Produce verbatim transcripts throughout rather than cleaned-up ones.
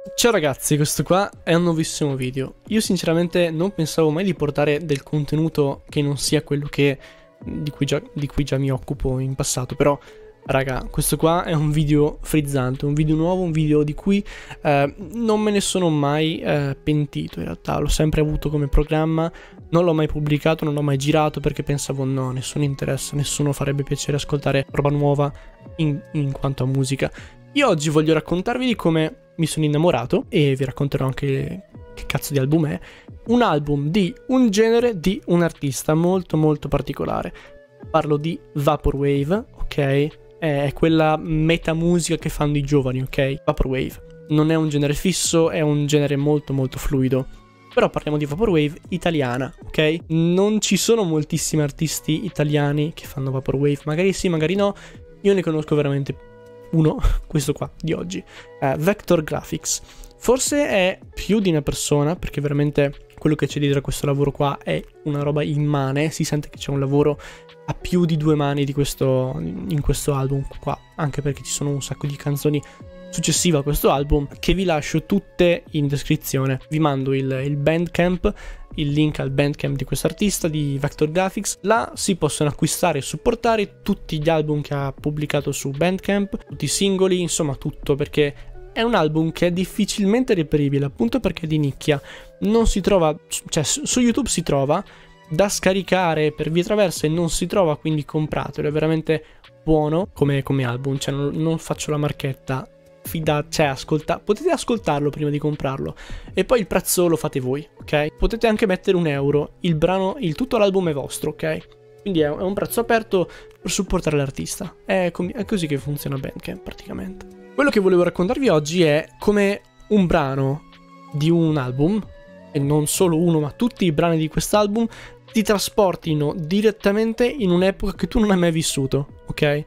Ciao ragazzi, questo qua è un nuovissimo video. Io sinceramente non pensavo mai di portare del contenuto che non sia quello che, di, cui già, di cui già mi occupo in passato, però raga, questo qua è un video frizzante, un video nuovo, un video di cui eh, non me ne sono mai eh, pentito in realtà, l'ho sempre avuto come programma, non l'ho mai pubblicato, non l'ho mai girato perché pensavo no, nessuno interessa, nessuno farebbe piacere ascoltare roba nuova in, in quanto a musica. Io oggi voglio raccontarvi di come mi sono innamorato, e vi racconterò anche che cazzo di album è. Un album di un genere, di un artista molto molto particolare. Parlo di Vaporwave, ok? È quella metamusica che fanno i giovani, ok? Vaporwave. Non è un genere fisso, è un genere molto molto fluido. Però parliamo di Vaporwave italiana, ok? Non ci sono moltissimi artisti italiani che fanno Vaporwave. Magari sì, magari no. Io ne conosco veramente uno, questo qua di oggi, uh, Vector Graphics. Forse è più di una persona, perché veramente quello che c'è dietro a questo lavoro qua è una roba immane. Si sente che c'è un lavoro a più di due mani di questo, in questo album qua, anche perché ci sono un sacco di canzoni successive a questo album che vi lascio tutte in descrizione. Vi mando il, il Bandcamp, il link al Bandcamp di questo artista, di Vector Graphics. Là si possono acquistare e supportare tutti gli album che ha pubblicato su Bandcamp, tutti i singoli, insomma tutto, perché è un album che è difficilmente reperibile, appunto perché è di nicchia. Non si trova, cioè su YouTube si trova, da scaricare per vie traverse non si trova, quindi compratelo, è veramente buono come, come album, cioè non, non faccio la marchetta. Fidate, cioè ascolta, potete ascoltarlo prima di comprarlo e poi il prezzo lo fate voi, ok? Potete anche mettere un euro, il brano, il tutto l'album è vostro, ok? Quindi è, è un prezzo aperto per supportare l'artista. È, è così che funziona Bandcamp praticamente. Quello che volevo raccontarvi oggi è come un brano di un album, e non solo uno ma tutti i brani di quest'album, ti trasportino direttamente in un'epoca che tu non hai mai vissuto, ok?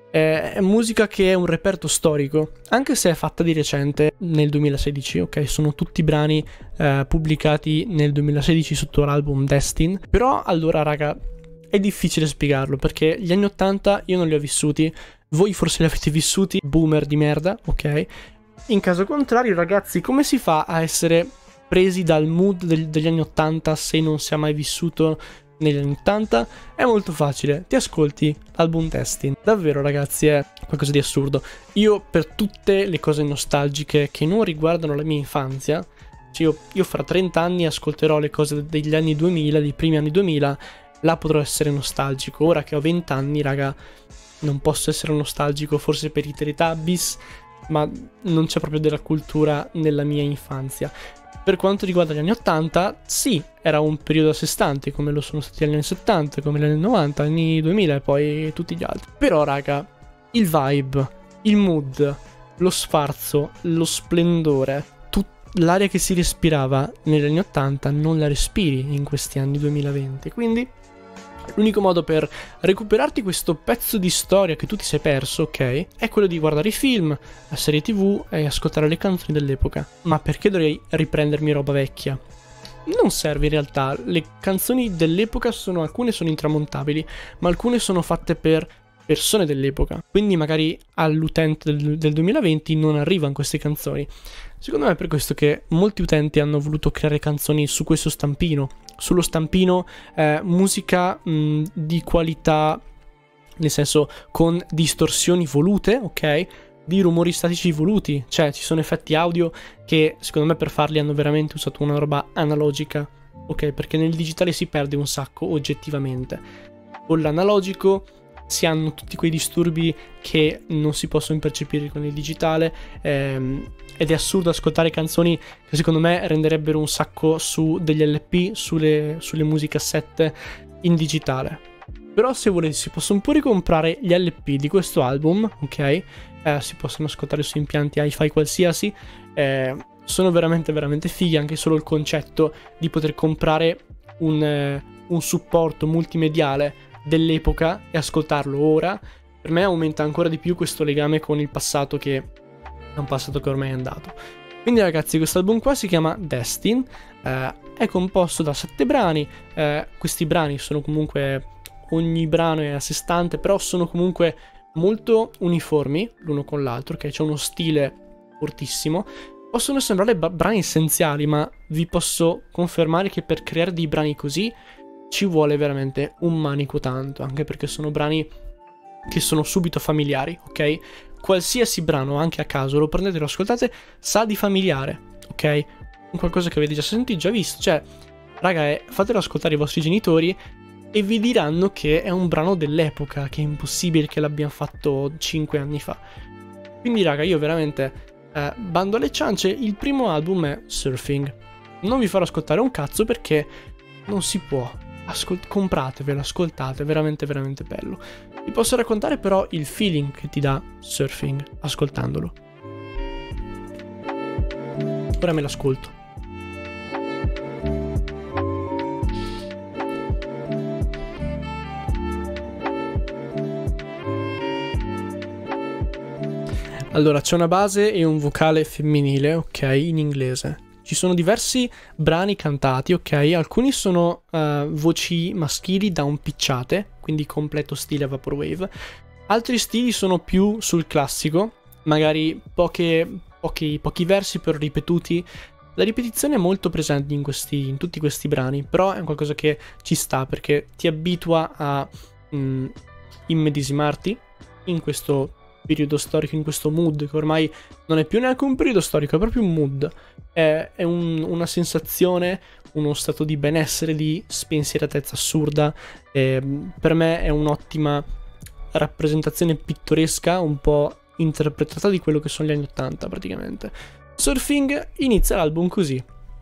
È musica che è un reperto storico, anche se è fatta di recente, nel duemilasedici, ok? Sono tutti brani eh, pubblicati nel duemilasedici sotto l'album Destin. Però allora raga, è difficile spiegarlo perché gli anni ottanta io non li ho vissuti, voi forse li avete vissuti, boomer di merda, ok? In caso contrario ragazzi, come si fa a essere presi dal mood del, degli anni ottanta se non si è mai vissuto negli anni ottanta? È molto facile, ti ascolti l'album Destin. Davvero ragazzi, è qualcosa di assurdo. Io per tutte le cose nostalgiche che non riguardano la mia infanzia, cioè io, io fra trenta anni ascolterò le cose degli anni duemila, dei primi anni duemila, là potrò essere nostalgico. Ora che ho venti anni raga, non posso essere nostalgico, forse per i Teletubbies, ma non c'è proprio della cultura nella mia infanzia. Per quanto riguarda gli anni ottanta, sì, era un periodo a sé stante, come lo sono stati gli anni settanta, come gli anni novanta, gli anni duemila e poi tutti gli altri. Però, raga, il vibe, il mood, lo sfarzo, lo splendore, l'aria che si respirava negli anni ottanta non la respiri in questi anni duemilaventi. Quindi l'unico modo per recuperarti questo pezzo di storia che tu ti sei perso, ok, è quello di guardare i film, la serie tv e ascoltare le canzoni dell'epoca. Ma perché dovrei riprendermi roba vecchia? Non serve in realtà, le canzoni dell'epoca sono, alcune sono intramontabili, ma alcune sono fatte per persone dell'epoca, quindi magari all'utente del, del duemilaventi non arrivano queste canzoni. Secondo me è per questo che molti utenti hanno voluto creare canzoni su questo stampino, sullo stampino eh, musica mh, di qualità, nel senso con distorsioni volute, ok? Di rumori statici voluti, cioè ci sono effetti audio che secondo me per farli hanno veramente usato una roba analogica, ok? Perché nel digitale si perde un sacco oggettivamente. Con l'analogico si hanno tutti quei disturbi che non si possono percepire con il digitale, ehm, ed è assurdo ascoltare canzoni che secondo me renderebbero un sacco su degli L P, sulle, sulle musicassette in digitale. Però se volete si possono pure comprare gli L P di questo album, ok? Eh, si possono ascoltare su impianti hi-fi qualsiasi, eh, sono veramente veramente fighi, anche solo il concetto di poter comprare un, eh, un supporto multimediale dell'epoca e ascoltarlo ora, per me aumenta ancora di più questo legame con il passato, che è un passato che ormai è andato. Quindi ragazzi, questo album qua si chiama Destin, eh, è composto da sette brani, eh, questi brani sono comunque, ogni brano è a sé stante, però sono comunque molto uniformi l'uno con l'altro, che c'è uno stile fortissimo. Possono sembrare brani essenziali, ma vi posso confermare che per creare dei brani così ci vuole veramente un manico tanto, anche perché sono brani che sono subito familiari, ok? Qualsiasi brano, anche a caso, lo prendete e lo ascoltate, sa di familiare, ok? Qualcosa che avete già sentito, già visto, cioè, raga, eh, fatelo ascoltare ai vostri genitori e vi diranno che è un brano dell'epoca, che è impossibile che l'abbiano fatto cinque anni fa. Quindi, raga, io veramente, eh, bando alle ciance, il primo album è Surfing. Non vi farò ascoltare un cazzo perché non si può. Ascol- compratevelo, ascoltate, è veramente veramente bello. Vi posso raccontare però il feeling che ti dà Surfing ascoltandolo. Ora me l'ascolto. Allora, c'è una base e un vocale femminile, ok, in inglese. Ci sono diversi brani cantati, ok? Alcuni sono uh, voci maschili downpitchate, quindi completo stile Vaporwave. Altri stili sono più sul classico, magari poche, pochi, pochi versi però ripetuti. La ripetizione è molto presente in, questi, in tutti questi brani, però è qualcosa che ci sta perché ti abitua a mh, immedesimarti in questo periodo storico, in questo mood che ormai non è più neanche un periodo storico, è proprio un mood, è, è un, una sensazione, uno stato di benessere, di spensieratezza assurda. E per me è un'ottima rappresentazione pittoresca, un po' interpretata di quello che sono gli anni ottanta praticamente. Surfing inizia l'album così,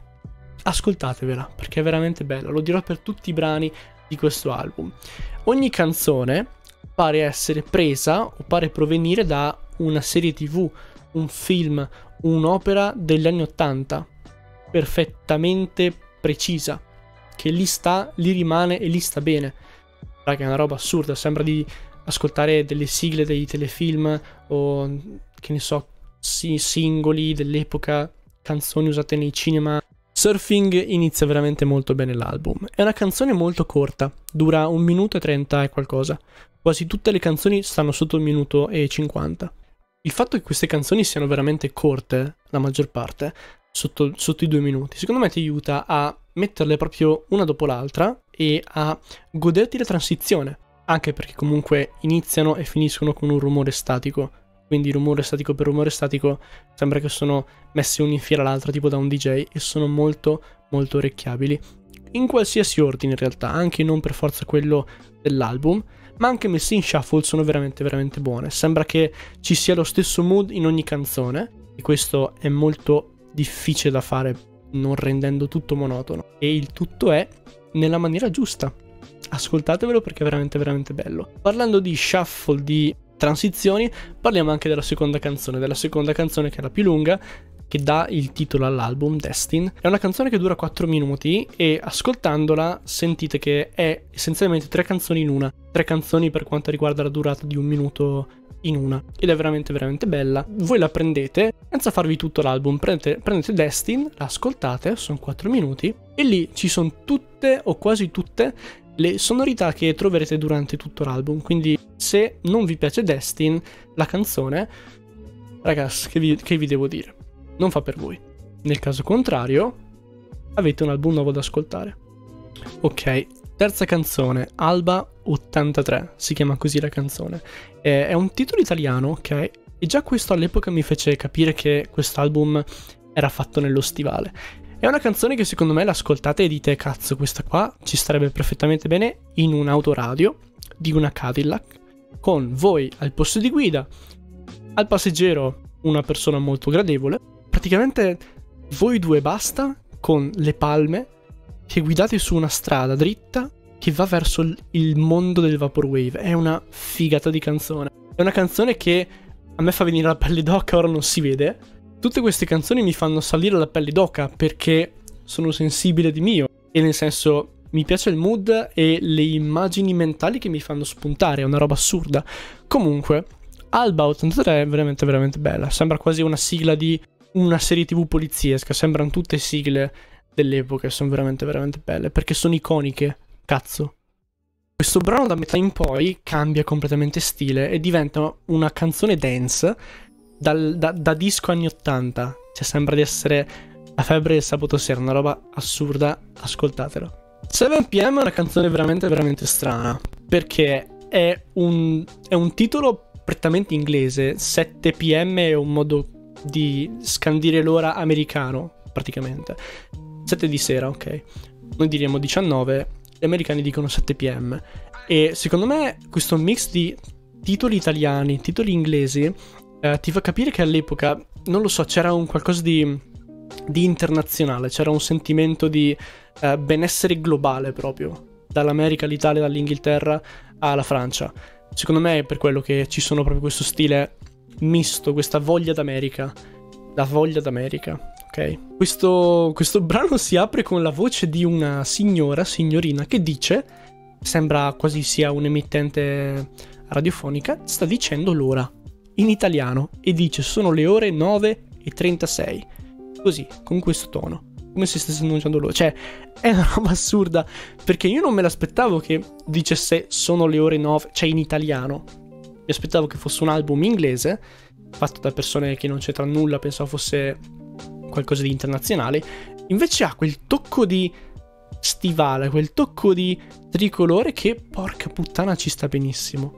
ascoltatevela perché è veramente bella, lo dirò per tutti i brani di questo album. Ogni canzone pare essere presa o pare provenire da una serie tv, un film, un'opera degli anni ottanta, perfettamente precisa, che lì sta, lì rimane e lì sta bene. Raga, è una roba assurda, sembra di ascoltare delle sigle dei telefilm o, che ne so, sì, singoli dell'epoca, canzoni usate nei cinema. Surfing inizia veramente molto bene l'album. È una canzone molto corta, dura un minuto e trenta e qualcosa. Quasi tutte le canzoni stanno sotto il minuto e cinquanta. Il fatto che queste canzoni siano veramente corte, la maggior parte, sotto, sotto i due minuti, secondo me ti aiuta a metterle proprio una dopo l'altra e a goderti la transizione. Anche perché comunque iniziano e finiscono con un rumore statico. Quindi rumore statico per rumore statico sembra che sono messi uno in fila all'altra tipo da un D J e sono molto molto orecchiabili. In qualsiasi ordine in realtà, anche non per forza quello dell'album, ma anche messi in shuffle sono veramente veramente buone. Sembra che ci sia lo stesso mood in ogni canzone e questo è molto difficile da fare non rendendo tutto monotono. E il tutto è nella maniera giusta. Ascoltatevelo perché è veramente veramente bello. Parlando di shuffle, di transizioni, parliamo anche della seconda canzone, della seconda canzone che è la più lunga, che dà il titolo all'album, Destin. È una canzone che dura quattro minuti e ascoltandola sentite che è essenzialmente tre canzoni in una, tre canzoni per quanto riguarda la durata di un minuto in una, ed è veramente veramente bella. Voi la prendete, senza farvi tutto l'album, prendete, prendete Destin, la ascoltate, sono quattro minuti, e lì ci sono tutte o quasi tutte le sonorità che troverete durante tutto l'album. Quindi se non vi piace Destin, la canzone, ragazzi, che vi, che vi devo dire, non fa per voi. Nel caso contrario avete un album nuovo da ascoltare. Ok, terza canzone, Alba ottantatré, si chiama così la canzone. eh, È un titolo italiano, ok, e già questo all'epoca mi fece capire che quest'album era fatto nello stivale. È una canzone che secondo me l'ascoltate e dite cazzo, questa qua ci starebbe perfettamente bene in un autoradio di una Cadillac, con voi al posto di guida, al passeggero una persona molto gradevole, praticamente voi due basta, con le palme, che guidate su una strada dritta che va verso il mondo del Vaporwave. È una figata di canzone. È una canzone che a me fa venire la pelle d'oca, ora non si vede. Tutte queste canzoni mi fanno salire la pelle d'oca perché sono sensibile di mio. E nel senso, mi piace il mood e le immagini mentali che mi fanno spuntare, è una roba assurda. Comunque, Alba ottantatré è veramente veramente bella. Sembra quasi una sigla di una serie tv poliziesca. Sembrano tutte sigle dell'epoca e sono veramente veramente belle perché sono iconiche, cazzo. Questo brano da metà in poi cambia completamente stile e diventa una canzone dance dal, da, da disco anni ottanta. Cioè sembra di essere la febbre del sabato sera, una roba assurda, ascoltatelo. sette p m è una canzone veramente veramente strana, perché è un, è un titolo prettamente inglese. sette p m è un modo di scandire l'ora americano, praticamente. sette di sera, ok. Noi diremo diciannove, gli americani dicono sette p m. E secondo me questo mix di titoli italiani, titoli inglesi, eh, ti fa capire che all'epoca, non lo so, c'era un qualcosa di, di internazionale, c'era un sentimento di eh, benessere globale proprio, dall'America all'Italia, dall'Inghilterra alla Francia. Secondo me è per quello che ci sono proprio questo stile misto, questa voglia d'America, la voglia d'America, ok? Questo, questo brano si apre con la voce di una signora, signorina, che dice, sembra quasi sia un'emittente radiofonica, sta dicendo l'ora in italiano e dice sono le ore nove e trentasei, così, con questo tono, come se stesse annunciando l'ora. Cioè è una roba assurda, perché io non me l'aspettavo che dicesse sono le ore nove, cioè in italiano. Mi aspettavo che fosse un album inglese fatto da persone che non c'entra nulla, pensavo fosse qualcosa di internazionale. Invece ha quel tocco di stivale, quel tocco di tricolore che, porca puttana, ci sta benissimo.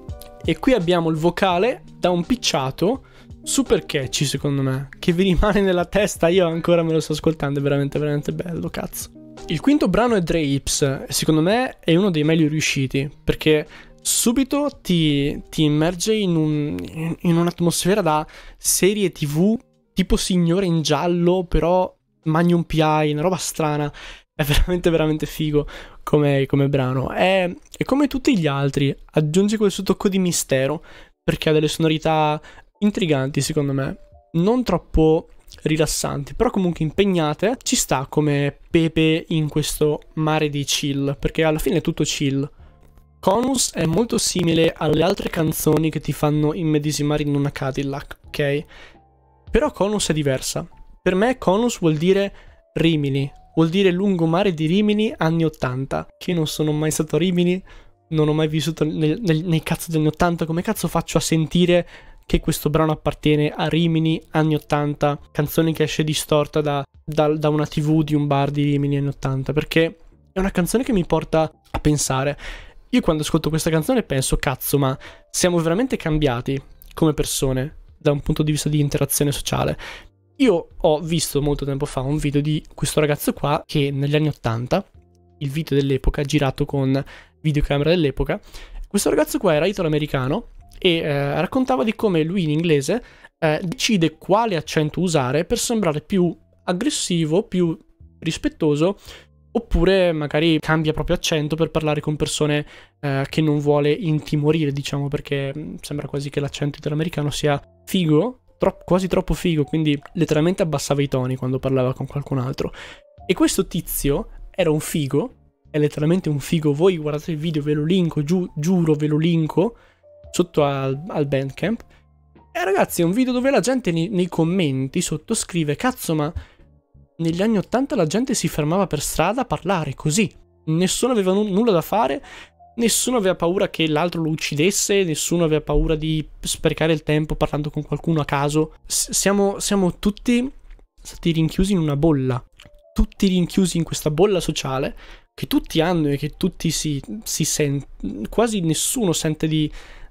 E qui abbiamo il vocale da un picciato super catchy, secondo me, che vi rimane nella testa. Io ancora me lo sto ascoltando, è veramente veramente bello, cazzo. Il quinto brano è Drapes, secondo me è uno dei meglio riusciti, perché subito ti, ti immerge in, un, in un'atmosfera da serie tv tipo Signore in giallo, però Magnum P I, una roba strana. È veramente veramente figo come, come brano. È, è come tutti gli altri, aggiunge quel suo tocco di mistero, perché ha delle sonorità intriganti, secondo me, non troppo rilassanti, però comunque impegnate. Ci sta come pepe in questo mare di chill, perché alla fine è tutto chill. Conus è molto simile alle altre canzoni che ti fanno immedesimare in una Cadillac, ok? Però Conus è diversa. Per me Conus vuol dire Rimini, vuol dire lungomare di Rimini anni ottanta, che io non sono mai stato a Rimini, non ho mai vissuto nel, nel, nei cazzo degli anni ottanta. Come cazzo faccio a sentire che questo brano appartiene a Rimini anni ottanta, canzone che esce distorta da, da, da una tv di un bar di Rimini anni ottanta? Perché è una canzone che mi porta a pensare. Io quando ascolto questa canzone penso, cazzo, ma siamo veramente cambiati come persone da un punto di vista di interazione sociale. Io ho visto molto tempo fa un video di questo ragazzo qua che negli anni ottanta, il video dell'epoca girato con videocamera dell'epoca, questo ragazzo qua era italo-americano e eh, raccontava di come lui in inglese eh, decide quale accento usare per sembrare più aggressivo, più rispettoso, oppure magari cambia proprio accento per parlare con persone eh, che non vuole intimorire, diciamo, perché mh, sembra quasi che l'accento italo-americano sia figo, tro- quasi troppo figo, quindi letteralmente abbassava i toni quando parlava con qualcun altro. E questo tizio era un figo, è letteralmente un figo. Voi guardate il video, ve lo linko, giu- giuro ve lo linko sotto al, al Bandcamp. E ragazzi, è un video dove la gente nei, nei commenti sotto scrive, cazzo, ma negli anni ottanta la gente si fermava per strada a parlare così, nessuno aveva n- nulla da fare, nessuno aveva paura che l'altro lo uccidesse, nessuno aveva paura di sprecare il tempo parlando con qualcuno a caso. S- siamo, siamo tutti stati rinchiusi in una bolla, tutti rinchiusi in questa bolla sociale che tutti hanno e che tutti si, si sentono, quasi nessuno sente di,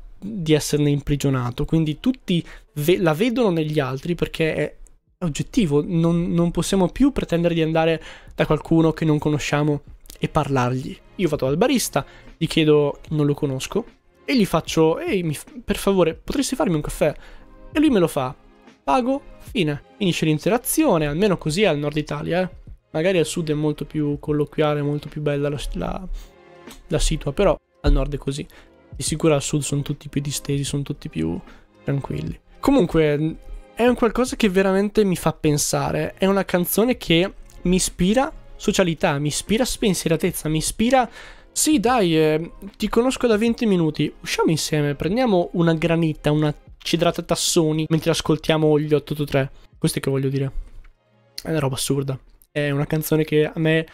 di esserne imprigionato, quindi tutti ve- la vedono negli altri perché è oggettivo. Non, non possiamo più pretendere di andare da qualcuno che non conosciamo e parlargli. Io vado al barista, gli chiedo, non lo conosco, e gli faccio, ehi, mi, per favore, potresti farmi un caffè? E lui me lo fa, pago, fine. Finisce l'interazione, almeno così è al nord Italia, eh. Magari al sud è molto più colloquiale, molto più bella la, la, la situa, però al nord è così. Di sicuro al sud sono tutti più distesi, sono tutti più tranquilli. Comunque è un qualcosa che veramente mi fa pensare. È una canzone che mi ispira socialità, mi ispira spensieratezza, mi ispira, sì dai, eh, ti conosco da venti minuti, usciamo insieme, prendiamo una granita, una cidrata tassoni mentre ascoltiamo gli otto otto tre. Questo è che voglio dire. È una roba assurda. È una canzone che a me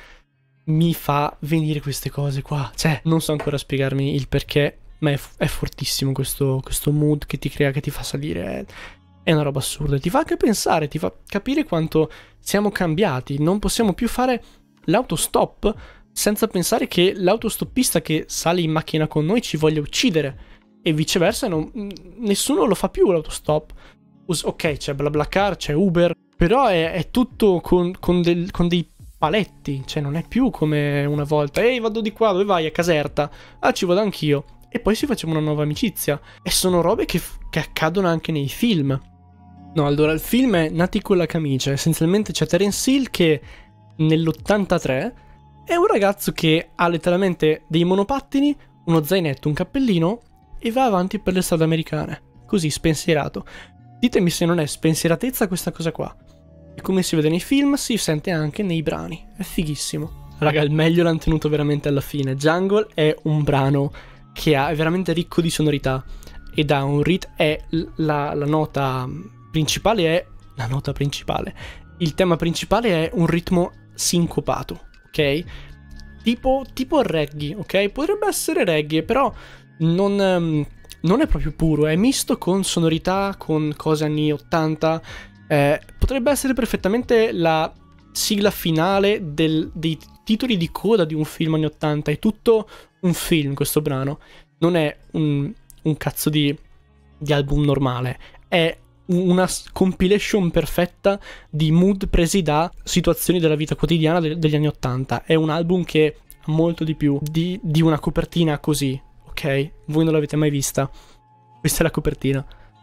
mi fa venire queste cose qua. Cioè, non so ancora spiegarmi il perché, ma è, è fortissimo questo, questo mood che ti crea, che ti fa salire. È, è una roba assurda. Ti fa anche pensare, ti fa capire quanto siamo cambiati. Non possiamo più fare l'autostop senza pensare che l'autostoppista che sale in macchina con noi ci voglia uccidere. E viceversa, non, nessuno lo fa più l'autostop. Ok, c'è BlaBlaCar, c'è Uber, però è, è tutto con, con, del, con dei paletti. Cioè non è più come una volta. Ehi, vado di qua, dove vai? A Caserta. Ah, ci vado anch'io. E poi si faceva una nuova amicizia. E sono robe che, che accadono anche nei film. No, allora, il film è Nati con la camicia. Essenzialmente c'è Terence Hill che nell'ottantatré è un ragazzo che ha letteralmente dei monopattini, uno zainetto, un cappellino e va avanti per le strade americane. Così, spensierato. Ditemi se non è spensieratezza questa cosa qua. E come si vede nei film, si sente anche nei brani. È fighissimo. Raga, il meglio l'hanno tenuto veramente alla fine. Jungle è un brano che ha, è veramente ricco di sonorità. Ed ha un rit... è la, la nota principale è... La nota principale. Il tema principale è un ritmo sincopato, ok? Tipo, tipo reggae, ok? Potrebbe essere reggae, però non, um, non è proprio puro, è misto con sonorità, con cose anni ottanta. Eh, potrebbe essere perfettamente la sigla finale del, dei titoli di coda di un film anni ottanta. È tutto un film questo brano. Non è un, un cazzo di, di album normale. È una compilation perfetta di mood presi da situazioni della vita quotidiana de- degli anni ottanta. È un album che ha molto di più di, di una copertina così, ok? Voi non l'avete mai vista. Questa è la copertina.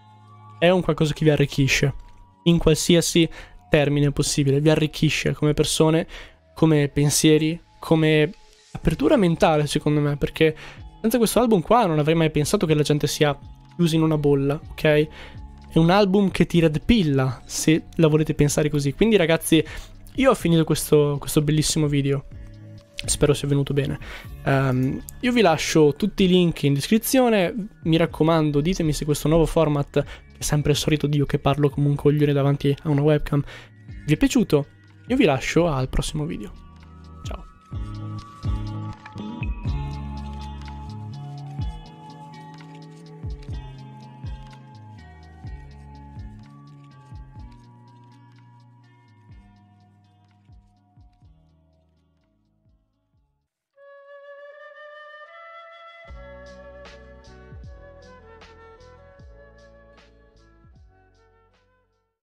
È un qualcosa che vi arricchisce in qualsiasi termine possibile. Vi arricchisce come persone, come pensieri, come apertura mentale, secondo me, perché senza questo album qua non avrei mai pensato che la gente sia chiusa in una bolla, ok? È un album che ti red pilla, se la volete pensare così. Quindi ragazzi, io ho finito questo, questo bellissimo video. Spero sia venuto bene. um, Io vi lascio tutti i link in descrizione. Mi raccomando, ditemi se questo nuovo format, che è sempre il solito io che parlo come un coglione davanti a una webcam, vi è piaciuto. Io vi lascio al prossimo video. Ciao.